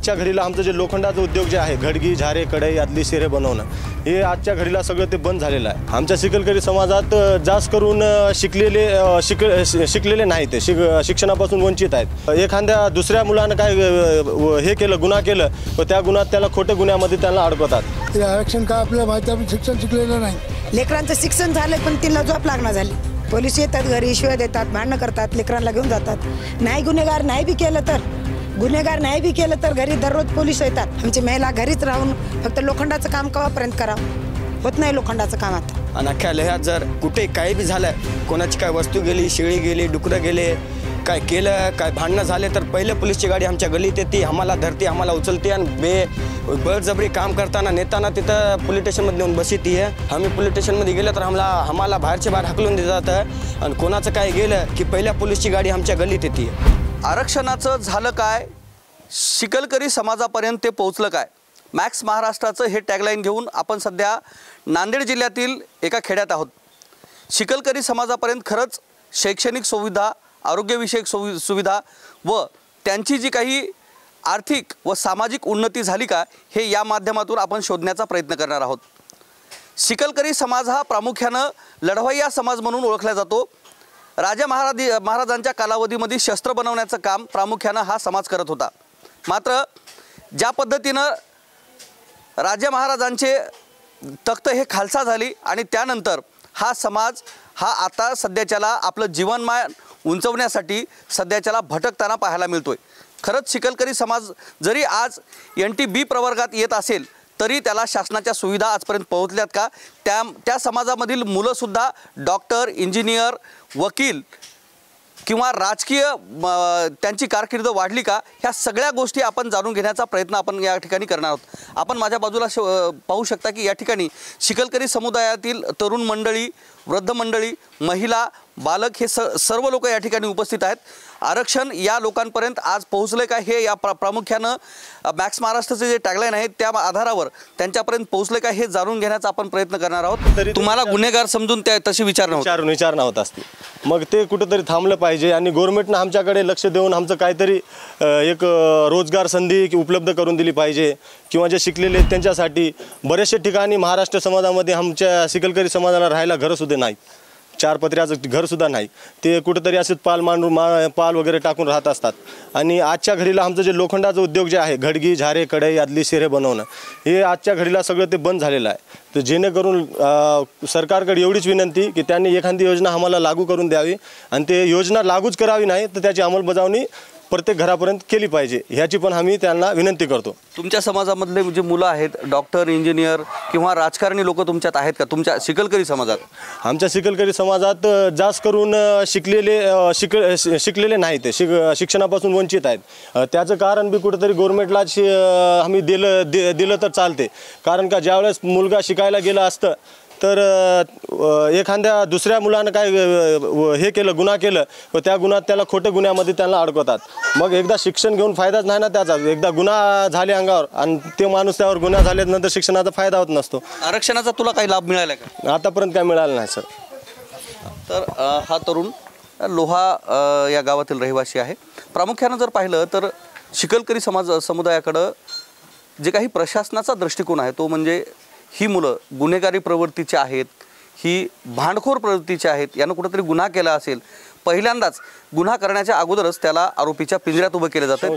आजच्या घडीला आमचं जे लोखंडाचा उद्योग जे आहे, घडगी, झारे, कढई, आदली शिरे बनवणं, हे आजच्या घडीला सगळं ते बंद झालेलं आहे. आमच्या चिखलकरी समाजात जास्त करून शिकलेले नाही, ते शिक्षणापासून वंचित आहेत. एखाद्या दुसऱ्या मुलानं काय हे केलं, गुन्हा केलं, व त्या गुन्ह्यात त्याला खोटे गुन्ह्यामध्ये त्यांना अडकवतात. ते आरक्षण का आपल्याला माहिती, आपण शिक्षण शिकलेलं नाही. लेकरांचं शिक्षण झालं पण तिला झोप लागणार झाली. पोलीस येतात, घरी शिव्या देतात, भांडणं करतात, लेकरांना घेऊन जातात. नाही गुन्हेगार नाही बी केलं तर घरी दररोज पोलीस येतात. आमची महिला घरीच राहून फक्त लोखंडाचं काम केव्हापर्यंत करावं, होत नाही लोखंडाचं काम आता. आणि अख्ख्या लह्यात जर कुठे काही बी झालं, कोणाची काय वस्तू गेली, शेळी गेली, डुकरं गेले, काय केलं, काय भांडणं झाले, तर पहिले पोलीसची गाडी आमच्या गल्लीत येते, आम्हाला धरते, आम्हाला उचलते आणि बळजबरी काम करताना नेताना तिथं पोलीस स्टेशनमध्ये नेऊन बसती आहे. आम्ही पोलीस स्टेशनमध्ये गेलं तर आम्हाला बाहेरच्या बाहेर हाकलून दिलं जातं. आणि कोणाचं काय गेलं की पहिल्या पोलीसची गाडी आमच्या गल्लीत येते. आरक्षणाचं झालं काय, चिखलकरी समाजापर्यंत ते पोहोचलं काय, मॅक्स महाराष्ट्राचं हे टॅगलाईन घेऊन आपण सध्या नांदेड जिल्ह्यातील एका खेड्यात आहोत. चिखलकरी समाजापर्यंत खरंच शैक्षणिक सुविधा, आरोग्यविषयक सुविधा व त्यांची जी काही आर्थिक व सामाजिक उन्नती झाली का, हे या माध्यमातून आपण शोधण्याचा प्रयत्न करणार आहोत. चिखलकरी समाज हा प्रामुख्यानं लढवय्या समाज म्हणून ओळखला जातो. राजा महाराजांच्या कालावधीमध्ये शस्त्र बनवण्याचं काम प्रामुख्यानं हा समाज करत होता. मात्र ज्या पद्धतीनं राजा महाराजांचे तख्त हे खालसा झाली आणि त्यानंतर हा समाज हा आता सध्याच्याला आपलं जीवनमान उंचवण्यासाठी सध्याच्याला भटकताना पाहायला मिळतोय. खरंच चिखलकरी समाज जरी आज NT-B प्रवर्गात येत असेल तरी त्याला शासनाच्या सुविधा आजपर्यंत पोहोचल्यात का, त्या समाजामधील मुलंसुद्धा डॉक्टर, इंजिनियर, वकील किंवा राजकीय त्यांची कारकीर्द वाढली का, ह्या सगळ्या गोष्टी आपण जाणून घेण्याचा प्रयत्न आपण या ठिकाणी करणार आहोत. आपण माझ्या बाजूला पाहू शकता की या ठिकाणी चिखलकरी समुदायातील तरुण मंडळी, वृद्ध मंडळी, महिला, बालक हे सर्व लोक या ठिकाणी उपस्थित आहेत. आरक्षण या लोकांपर्यंत आज पोहोचले का, हे या प्रामुख्यानं मॅक्स महाराष्ट्राचे जे टॅगलाईन आहे त्या आधारावर त्यांच्यापर्यंत पोहोचले का हे जाणून घेण्याचा आपण प्रयत्न करणार आहोत. तुम्हाला गुन्हेगार समजून त्या तशी विचारणा होत असते, मग ते कुठंतरी थांबलं पाहिजे आणि गव्हर्नमेंटनं आमच्याकडे लक्ष देऊन आमचं काहीतरी एक रोजगार संधी उपलब्ध करून दिली पाहिजे. किंवा जे शिकलेले आहेत त्यांच्यासाठी बरेचशा ठिकाणी महाराष्ट्र समाजामध्ये आमच्या चिखलकरी समाजाला राहायला घरंसुद्धा नाहीत, 4 पत्र्याचं घरसुद्धा नाही, ते कुठंतरी असेच पाल वगैरे टाकून राहत असतात. आणि आजच्या घडीला आमचं जे लोखंडाचा उद्योग जे आहे, घडगी, झारे, कढई, आदली शिरे बनवणं, हे आजच्या घडीला सगळं ते बंद झालेलं आहे. तर जेणेकरून सरकारकडे एवढीच विनंती की त्यांनी एखादी योजना आम्हाला लागू करून द्यावी आणि ते योजना लागूच करावी नाही तर त्याची अंमलबजावणी प्रत्येक घरापर्यंत केली पाहिजे, ह्याची पण आम्ही त्यांना विनंती करतो. तुमच्या समाजामधले जे मुलं आहेत, डॉक्टर, इंजिनियर किंवा राजकारणी लोक तुमच्यात आहेत का तुमच्या चिखलकरी समाजात? आमच्या चिखलकरी समाजात जास्त करून शिकलेले नाही, ते शिक्षणापासून वंचित आहेत. त्याचं कारण बी कुठंतरी गव्हर्नमेंटलाच आम्ही दिलं तर चालते. कारण का ज्यावेळेस मुलगा शिकायला गेला असतं तर एखाद्या दुसऱ्या मुलानं काय हे केलं, गुन्हा केलं, व त्या गुन्ह्यात त्याला खोटे गुन्ह्यामध्ये त्यांना अडकवतात. मग एकदा शिक्षण घेऊन फायदाच नाही ना त्याचा. एकदा गुन्हा झाले अंगावर आणि ते माणूस त्यावर गुन्हा झाल्यानंतर शिक्षणाचा फायदा होत नसतो. आरक्षणाचा तुला काही लाभ मिळाला का? आतापर्यंत काय मिळालं नाही सर. तर हा तरुण लोहा या गावातील रहिवासी आहे. प्रामुख्यानं जर पाहिलं तर चिखलकरी समुदायाकडं जे काही प्रशासनाचा दृष्टिकोन आहे तो म्हणजे ही मुलं गुन्हेगारी प्रवृत्तीचे आहेत, ही भांडखोर प्रवृत्तीचे आहेत, यानं कुठंतरी गुन्हा केला असेल, पहिल्यांदाच गुन्हा करण्याच्या अगोदरच त्याला आरोपीच्या पिंजऱ्यात उभं केलं जातं.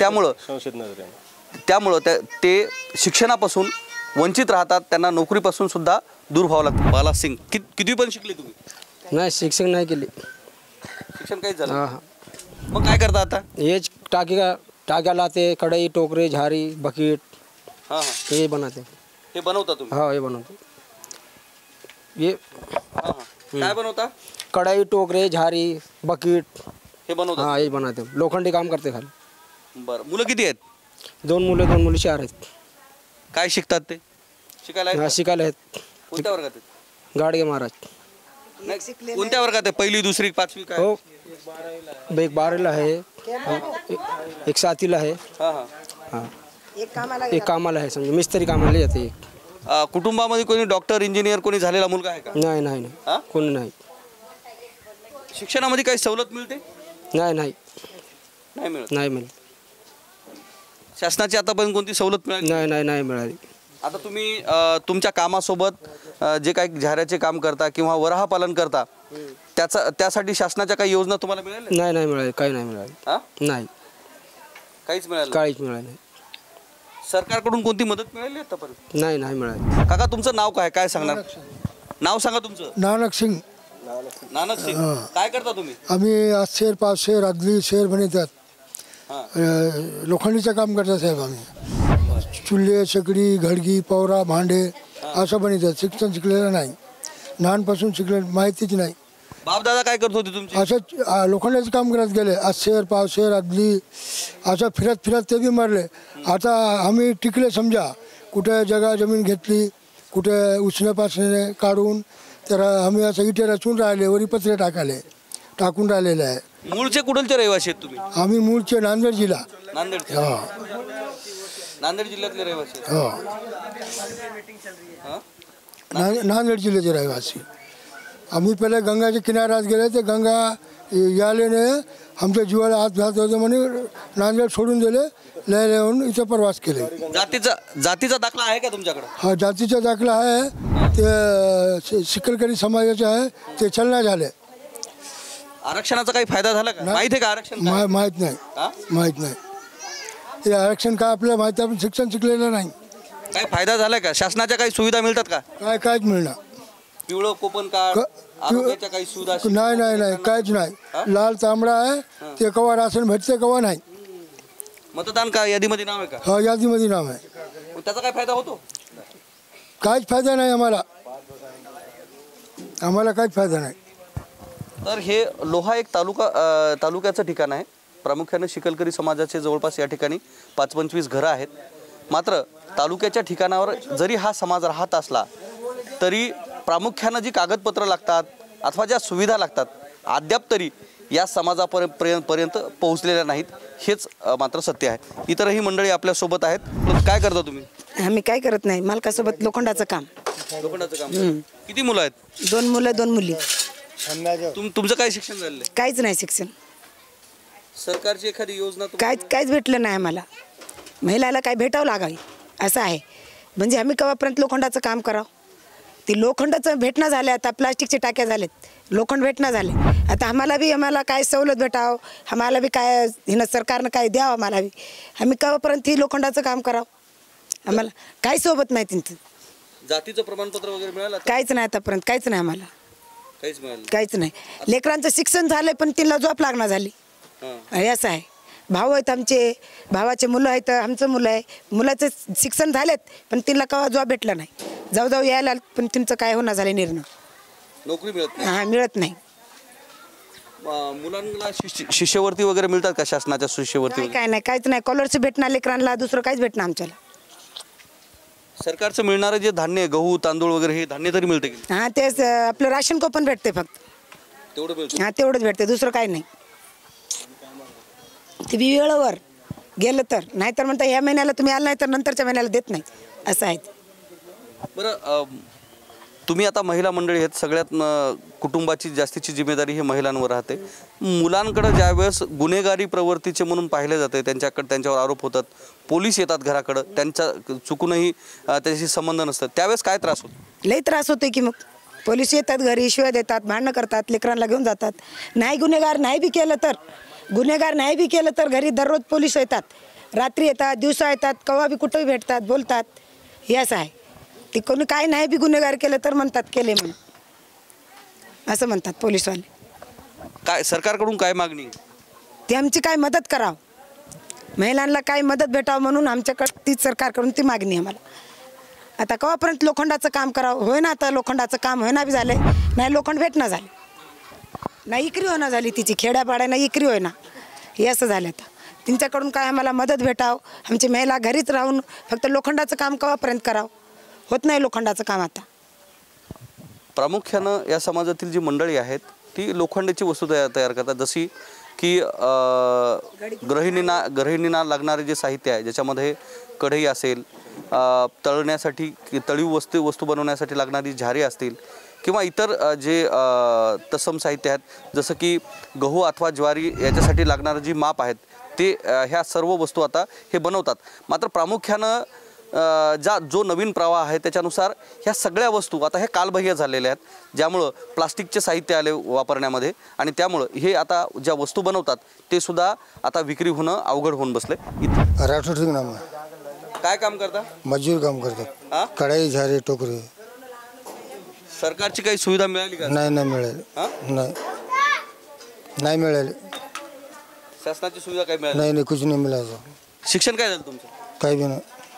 त्यामुळं ते शिक्षणापासून वंचित राहतात, त्यांना नोकरीपासून सुद्धा दूर व्हावं लागतं. बाला सिंग, किती पण शिकले तुम्ही? नाही, शिक्षण नाही केली. शिक्षण काहीच झालं? मग काय करता आता? हेच टाक्या लाते, कढई, टोकरे, झारी, बकेट हे बनाते. हे बनवता तुम्ही? हाँ, हे बनवतो. ये काय बनवता? कढ़ाई, टोकरे, झारी, बकेट हे बनवता? हाँ, ये बनाते. लोखंडी काम करते खाली. बरं. मुलं किती आहेत? 2 मुलं 2 मुली 4 आहेत. काय शिकतात ते? शिकायला शिकायला आहेत. कोणत्या वर्गात आहेत? गाडगे महाराज. कोणत्या वर्गात आहे? 1ली, 2री, 5वी काय? हो, एक 12ला आहे, एक 7वीला आहे. हाँ, एक कामाला आहे, समजा मिस्त्री कामाला जाते. कुटुंबामध्ये कोणी डॉक्टर, इंजिनियर कोणी झालेला मुलगा आहे का? नाही नाही नाही, कोणी नाही. शिक्षणामध्ये काही सवलत मिळते? नाही नाही नाही मिळत. नाही मिळत. शासनाची आतापर्यंत कोणती सवलत मिळाली? नाही मिळाली. आता तुम्ही तुमच्या कामासोबत जे काही झाऱ्याचे काम करता किंवा वराह पालन करता त्यासाठी शासनाच्या काही योजना तुम्हाला मिळाल्या? नाही मिळाली, काही नाही मिळाली. हा? नाही, काहीच मिळालं? काहीच मिळाली नाही. सरकारकडून कोणती मदत मिळाली आतापर्यंत? नाही मिळाली. काका तुमचं नाव काय सांगणार? नाव सांगा तुमचं. नानक सिंग. नानक सिंग. काय करता तुम्ही? आम्ही आज शेर पाच शेर आदली शेर बनवतात. हा. लोखंडीचं काम करतात साहेब. आम्ही चुल्हे शेगडी घडगी पवरा भांडे असं बनवतात. शिक्षण शिकलेलं नाही, लहानपासून शिकलेलं माहितीच नाही. बाप दादा काय करत होते तुमचे? असं लोखंडाचं काम करत गेले. आज शेर पाव शेर आदली असं फिरत ते बी मरले. आता आम्ही टिकले समजा. कुठे जगा जमीन घेतली, कुठे उष्णपासने काढून तर आम्ही असं इथे रचून राहिले, वरी पत्रे टाकून राहिलेले आहे. मूळचे कुठलचे रहिवासी आहेत तुम्ही? आम्ही मूळचे नांदेड जिल्हा. नांदेड. हो नांदेड जिल्ह्यातले रहिवासी. हो नांदेड जिल्ह्याचे रहिवासी. आम्ही पहिले गंगाच्या किनाऱ्यात गेले तर गंगा यालेने आमच्या जीवाला हात घालत होते म्हणून नांदेड सोडून दिले. लय येऊन इथं प्रवास केले. जातीचा दाखला आहे का तुमच्याकडे? हा जातीचा दाखला आहे. ते शिकलकरी समाजाचे आहे. ते चलना झाले. आरक्षणाचा काही फायदा झाला का? माहिती आहे का आरक्षण? माहीत नाही. ते आरक्षण काय आपल्याला माहिती. आपण शिक्षण शिकलेलं नाही. काही फायदा झालाय का? शासनाच्या काही सुविधा मिळतात का? काहीच मिळणार. पिवळं कोपन कार्ड, आरोग्याच्या काही सुविधा? नाही काहीच नाही. लाल तांबडा आहे ते कवा राशन भेटते कवा नाही. मतदान का यादीमध्ये नाव आहे का? हा यादीमध्ये नाव आहे. त्याचा काय फायदा होतो? काहीच फायदा नाही आम्हाला काहीच फायदा नाही. तर हे लोहा एक तालुक्याचं ठिकाण आहे. प्रामुख्याने शिकलकरी समाजाचे जवळपास या ठिकाणी 5-25 घरं आहेत. मात्र तालुक्याच्या ठिकाणावर जरी हा समाज राहत असला तरी प्रामुख्यानं जी कागदपत्रं लागतात अथवा ज्या सुविधा लागतात अद्याप तरी या समाजापर्यंत पोहोचलेल्या नाहीत. हेच मात्र सत्य आहे. इतरही मंडळी आपल्यासोबत आहेत. काय करता तुम्ही? आम्ही काय करत नाही, मालकासोबत लोखंडाचं काम. लोखंडाचं काम. किती मुलं आहेत? 2 मुलं 2 मुली. तुमचं काय शिक्षण झालेलं आहे? काहीच नाही शिक्षण. सरकारची एखादी योजना काहीच भेटलं नाही आम्हाला. महिलाला काय भेटावं लागावी असं आहे. म्हणजे आम्ही केव्हापर्यंत लोखंडाचं काम करावं. ती लोखंडाचं भेटणं झालं. आता प्लास्टिकचे टाक्या झालेत, लोखंड भेटणं झाले. आता आम्हाला काय सवलत भेटावं, आम्हाला बी काय हिनं सरकारनं काय द्यावं आम्हाला बी. आम्ही केव्हापर्यंत ही लोखंडाचं काम करावं. आम्हाला काही सोबत नाही. त्यांचं जातीचं प्रमाणपत्र वगैरे मिळालं? काहीच नाही आतापर्यंत. काहीच नाही आम्हाला. काहीच नाही. लेकरांचं शिक्षण झालंय पण तिला जॉब लागणार झाली. असं आहे. भाऊ आहेत आमचे, भावाचे मुलं आहेत, आमचं मुलं आहे. मुलाचं शिक्षण झालेत पण तिला केव्हा जॉब भेटला नाही. जाऊ यायला पण त्यांचं काय होणार झालं निर्णय. नोकरी मिळत नाही. हां मिळत नाही. मुलांना शिष्यवृत्ती वगैरे मिळतात का? शासनाच्या शिष्यवृत्ती? काय नाही, काहीच नाही. स्कॉलरशिप भेटणार लेकरांना, दुसरं काहीच भेटणार आमच्याला. सरकारचं मिळणारं जे धान्य, गहू तांदूळ वगैरे हे धान्य तरी मिळते की? हां तेच आपलं राशन कोपन भेटते फक्त. तेवढं मिळतं? हां तेवढंच भेटते, दुसरं काही नाही. ते बी वेळेवर गेलं तर. नाहीतर म्हणता ह्या महिन्याला तुम्ही आला नाही तर नंतरच्या महिन्याला देत नाही असं आहे. बरं, तुम्ही आता महिला मंडळी आहेत. सगळ्यात कुटुंबाची जास्तीची जिम्मेदारी ही महिलांवर राहते. मुलांकडे ज्यावेळेस गुन्हेगारी प्रवृत्तीचे म्हणून पाहिले जाते, त्यांच्यावर आरोप होतात, पोलीस येतात घराकडं, त्यांच्या चुकूनही त्याच्याशी संबंध नसतात, त्यावेळेस काय त्रास होतो? लई त्रास होतोय की. मग पोलीस येतात घरी, शिव्या देतात, भांडणं करतात, लेकरांना घेऊन जातात. गुन्हेगार नाही बी केलं तर घरी दररोज पोलीस येतात. रात्री येतात, दिवसा येतात, केव्हा बी कुठंही भेटतात, बोलतात. हे असं आहे. ते कोणी काय नाही बी गुन्हेगार केलं तर म्हणतात केले म्हणून असं म्हणतात पोलीसवाले. काय सरकारकडून काय मागणी? ते आमची काय मदत करावं, महिलांना काय मदत भेटावं म्हणून आमच्याकडं ती सरकारकडून ती मागणी आम्हाला. आता केव्हापर्यंत लोखंडाचं काम करावं. होय ना, आता लोखंडाचं काम होईना बी झालं नाही. लोखंड भेटणं झालं नाही. इकरी होणं झाली तिची. खेड्यापाड्यानं इकरी होईना. हे असं झालं. आता त्यांच्याकडून काय आम्हाला मदत भेटावं. आमची महिला घरीच राहून फक्त लोखंडाचं काम केव्हापर्यंत करावं. होत नाही लोखंडाचं काम आता. प्रामुख्यानं या समाजातील जी मंडळी आहेत ती लोखंडाची वस्तू तयार करतात. जशी की गृहिणींना लागणारे जे साहित्य आहे, ज्याच्यामध्ये कढई असेल, तळण्यासाठी तळीव वस्तू बनवण्यासाठी लागणारी झारे असतील किंवा इतर जे तत्सम साहित्य आहेत, जसं की गहू अथवा ज्वारी याच्यासाठी लागणारं जी माप आहेत ते ह्या सर्व वस्तू आता हे बनवतात. मात्र प्रामुख्यानं जो नवीन प्रवाह आहे त्याच्यानुसार ह्या सगळ्या वस्तू आता हे कालबाह्य झालेल्या आहेत, ज्यामुळं प्लास्टिकचे साहित्य आले वापरण्यामध्ये आणि त्यामुळं हे आता ज्या वस्तू बनवतात ते सुद्धा आता विक्री होणं अवघड होऊन बसले. राठोड सिंग नाम है. काय काम करता? मजूर काम करतात. हा? कढाई झारे टोकरे. सरकारची काही सुविधा मिळाली का? नाही मिळाली. हा? नाही मिळाली. शासनाची सुविधा काही मिळाली नाही कुछ नाही मिळालं. शिक्षण काय झालं तुमचं? काही बी नाही.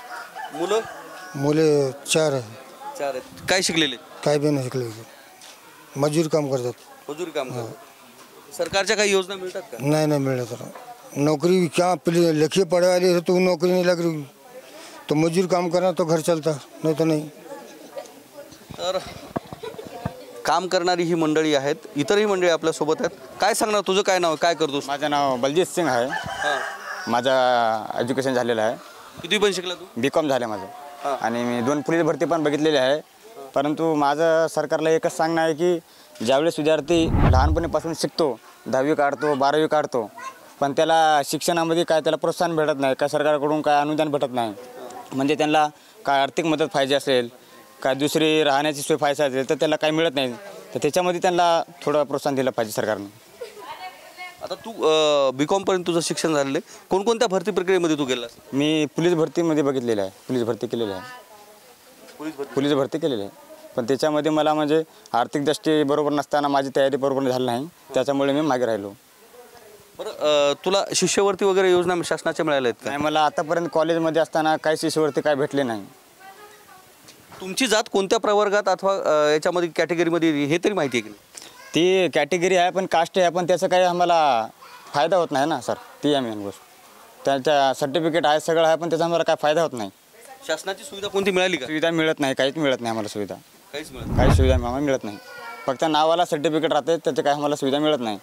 मुले 4 आहे. 4 आहेत. काय शिकलेले? काही बी नाही शिकले. मजूर काम करतात. मजुरी काम करतात. सरकारच्या काही योजना मिळतात का? नहीं मिले तर नौकरी क्या लिखे पढ़े वाले तो नौकरी नहीं लग रही, तो मजूर काम करना तो घर चलता, नहीं तो नहीं. तर काम करणारी ही मंडळी आहेत, इतरही मंडळी आपल्यासोबत आहेत. काय सांगणार, तुझं काय नाव, काय करतोस? माझं नाव बलजीत सिंग आहे. माझं एज्युकेशन झालेलं आहे. किती पण शिकला तू? B.Com झालं माझं. आणि मी 2 पोलीस भरती पण बघितलेली आहे. परंतु माझं सरकारला एकच सांगणं आहे की ज्यावेळेस विद्यार्थी लहानपणीपासून शिकतो, 10वी काढतो, 12वी काढतो, पण त्याला शिक्षणामध्ये काय त्याला प्रोत्साहन भेटत नाही, काय सरकारकडून काय अनुदान भेटत नाही. म्हणजे त्यांना काय आर्थिक मदत पाहिजे असेल, काय दुसरी राहण्याची सोय पाहिजे असेल तर त्याला काही मिळत नाही. तर त्याच्यामध्ये त्यांना थोडं प्रोत्साहन दिलं पाहिजे सरकारने. आता तू B.Com पर्यंत तुझं शिक्षण झालेलं आहे. कोणकोणत्या भरती प्रक्रियेमध्ये तू गेलास? मी पोलीस भरतीमध्ये बघितलेलं आहे. पोलीस भरती केलेली आहे. पोलीस भरती केलेली आहे. पण त्याच्यामध्ये मला म्हणजे आर्थिक दृष्टी बरोबर नसताना माझी तयारी बरोबर झाली नाही, त्याच्यामुळे मी मागे राहिलो. बरं, तुला शिष्यवृत्ती वगैरे योजना शासनाच्या मिळाल्या आहेत का? नाही, मला आतापर्यंत कॉलेजमध्ये असताना काही शिष्यवृत्ती काय भेटले नाही. तुमची जात कोणत्या प्रवर्गात अथवा याच्यामध्ये कॅटेगरीमध्ये हे तरी माहिती आहे की नाही? ती कॅटेगरी आहे पण कास्ट आहे, पण त्याचा काही आम्हाला फायदा होत नाही ना सर. ती आहे मेन गोष्ट. त्याच्या सर्टिफिकेट आहे, सगळं आहे, पण त्याचा आम्हाला काय फायदा होत नाही. शासनाची सुविधा कोणती मिळाली का? सुविधा मिळत नाही, काहीच मिळत नाही आम्हाला सुविधा. काहीच मिळत नाही. काही सुविधा आम्हाला मिळत नाही. फक्त नावाला सर्टिफिकेट राहते, त्याचे काही आम्हाला सुविधा मिळत नाही.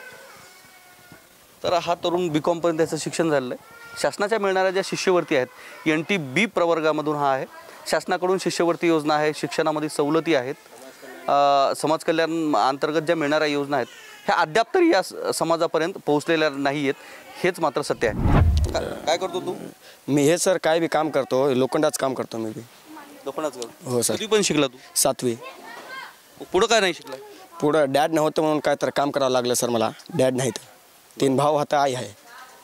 तर हा तरुण B.Com पर्यंत त्याचं शिक्षण झालेलं आहे. शासनाच्या मिळणाऱ्या ज्या शिष्यवृत्ती आहेत NT-B प्रवर्गामधून हा आहे. शासनाकडून शिष्यवृत्ती योजना आहे, शिक्षणामध्ये सवलती आहेत, समाज कल्याण अंतर्गत ज्या मिळणाऱ्या योजना आहेत ह्या अद्याप तरी या समाजापर्यंत पोहोचलेल्या नाही आहेत. हेच मात्र सत्य आहे. काय करतो तू? मी हे सर काय बी काम करतो, लोखंडाचं काम करतो मी बी. लोखंडाचं? हो सर. किती पण शिकला तू? 7वी. पुढं काय नाही शिकला? पुढं डॅड नव्हतं म्हणून काय तर काम करावं लागलं सर मला. डॅड नाही तर 3 भाऊ आता आई आहे.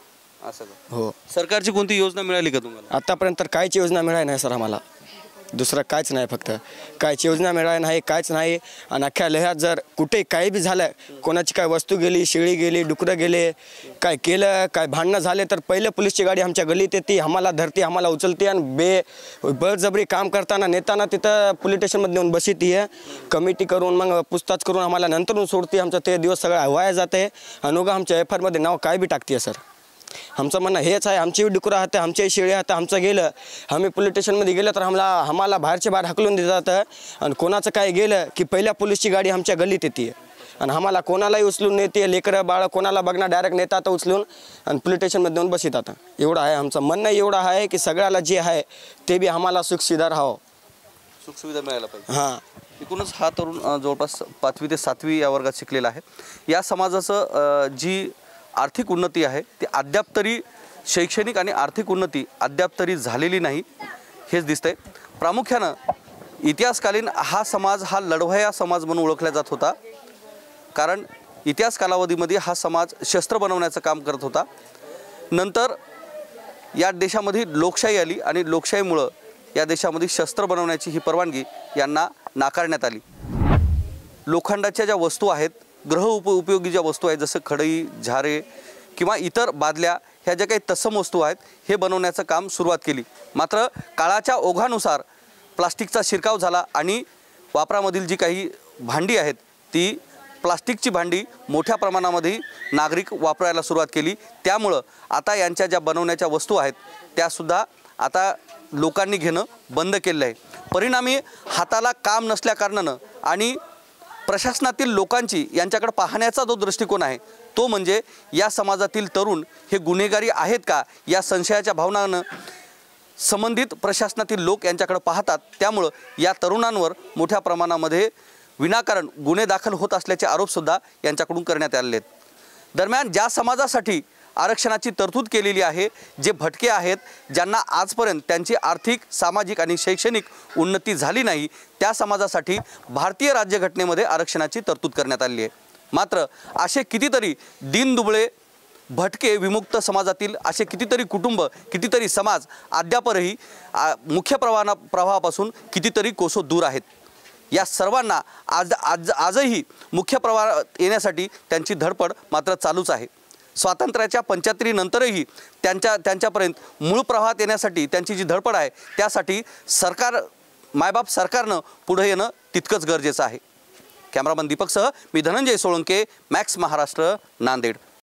असं का? हो. सरकारची कोणती योजना मिळाली का तुम्हाला? आतापर्यंत तर काहीच योजना मिळाली नाही सर आम्हाला. दुसरं काहीच नाही, फक्त काहीच योजना मिळाली नाही, काहीच नाही. आणि अख्ख्या लह्यात जर कुठे काही बी झालं, कोणाची काय वस्तू गेली, शेळी गेली, डुकरं गेले, काय केलं, काय भांडणं झाले तर पहिले पोलीसची गाडी आमच्या गल्लीत येते, आम्हाला धरते, आम्हाला उचलते आणि बळजबरी काम करताना नेताना तिथं पोलीस स्टेशनमध्ये नेऊन बसती आहे. कमिटी करून मग पूछताछ करून आम्हाला नंतरून सोडते. आमचं ते दिवस सगळं वाया जाते. आणि उगा आमच्या FIR नाव काय बी टाकते सर. आमचं म्हणणं हेच आहे, आमची डुकरं हातं, आमच्याही शेळी हातं, आमचं गेलं, आम्ही पोलीस स्टेशनमध्ये गेलं तर आम्हाला बाहेरच्या बाहेर हाकलून देतात. आणि कोणाचं काय गेलं की पहिल्या पोलीसची गाडी आमच्या गल्लीत येते आणि आम्हाला कोणालाही उचलून नेते. लेकरं बाळ कोणाला बघणार डायरेक्ट नेतात उचलून आणि पोलीस स्टेशनमध्ये नेऊन बसतात. एवढं आहे आमचं म्हणणं. एवढं आहे की सगळ्याला जे आहे ते बी आम्हाला सुखसुविधा राहावं, सुखसुविधा मिळायला पाहिजे. हां. एकूणच हा तरुण जवळपास 5वी ते 7वी या वर्गात शिकलेला आहे. या समाजाचं जी आर्थिक उन्नती आहे ती अद्याप तरी, शैक्षणिक आणि आर्थिक उन्नती अद्याप तरी झालेली नाही हेच दिसतंय. प्रामुख्यानं इतिहासकालीन हा समाज हा लढवया समाज म्हणून ओळखला जात होता. कारण इतिहास कालावधीमध्ये हा समाज शस्त्र बनवण्याचं काम करत होता. नंतर या देशामध्ये लोकशाही आली आणि लोकशाहीमुळं या देशामध्ये शस्त्र बनवण्याची ही परवानगी यांना नाकारण्यात आली. लोखंडाच्या ज्या वस्तू आहेत, उपयोगी ज्या वस्तू आहेत, जसं खडई, झारे किंवा इतर बादल्या, ह्या ज्या काही तत्सम वस्तू आहेत हे बनवण्याचं काम सुरुवात केली. मात्र काळाच्या ओघानुसार प्लास्टिकचा शिरकाव झाला आणि वापरामधील जी काही भांडी आहेत ती प्लास्टिकची भांडी मोठ्या प्रमाणामध्ये नागरिक वापरायला सुरुवात केली. त्यामुळं आता यांच्या ज्या बनवण्याच्या वस्तू आहेत त्यासुद्धा आता लोकांनी घेणं बंद केलं आहे. परिणामी हाताला काम नसल्याकारणानं आणि प्रशासनातील लोकांची यांच्याकडे पाहण्याचा जो दृष्टिकोन आहे तो म्हणजे या समाजातील तरुण हे गुन्हेगारी आहेत का या संशयाच्या भावनानं संबंधित प्रशासनातील लोक यांच्याकडे पाहतात. त्यामुळं या तरुणांवर मोठ्या प्रमाणामध्ये विनाकारण गुन्हे दाखल होत असल्याचे आरोपसुद्धा यांच्याकडून करण्यात आलेले आहेत. दरम्यान ज्या समाजासाठी आरक्षणाची तरतूद केलेली आहे। जे भटके आहेत, ज्यांना आजपर्यंत त्यांची आर्थिक, सामाजिक आणि शैक्षणिक उन्नती झाली नाही, त्या समाजासाठी भारतीय राज्यघटनेमध्ये आरक्षणाची तरतूद करण्यात आली आहे। मात्र असे कितीतरी दीनदुबळे, भटके, विमुक्त समाजातील असे कितीतरी कुटुंब, कितीतरी समाज अद्यापही मुख्य प्रवाहापासून कितीतरी कोसो दूर आहेत। या सर्वांना आजही मुख्य प्रवाहात येण्यासाठी त्यांची धडपड मात्र चालूच आहे। स्वातंत्र्याच्या 75 नंतरही त्यांच्यापर्यंत मूळ प्रवाहात येण्यासाठी त्यांची जी धडपड आहे, त्यासाठी मायबाप सरकारनं पुढे येणं तितकंच गरजेचं आहे। कॅमेरामन दीपकसह मी धनंजय सोळंके, मॅक्स महाराष्ट्र, नांदेड।